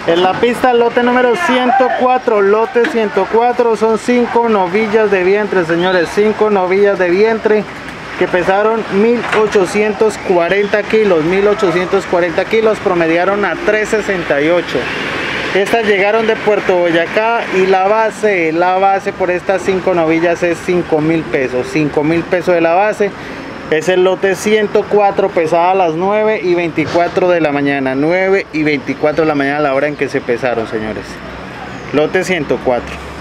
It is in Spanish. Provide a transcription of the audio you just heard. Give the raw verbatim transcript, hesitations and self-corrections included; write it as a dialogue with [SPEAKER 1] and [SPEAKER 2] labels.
[SPEAKER 1] En la pista, lote número ciento cuatro, lote ciento cuatro, son cinco novillas de vientre, señores, cinco novillas de vientre que pesaron mil ochocientos cuarenta kilos, mil ochocientos cuarenta kilos, promediaron a tres sesenta y ocho. Estas llegaron de Puerto Boyacá y la base, la base por estas cinco novillas es cinco mil pesos, cinco mil pesos de la base. Es el lote ciento cuatro, pesada a las nueve y veinticuatro de la mañana, nueve y veinticuatro de la mañana, la hora en que se pesaron, señores. Lote ciento cuatro.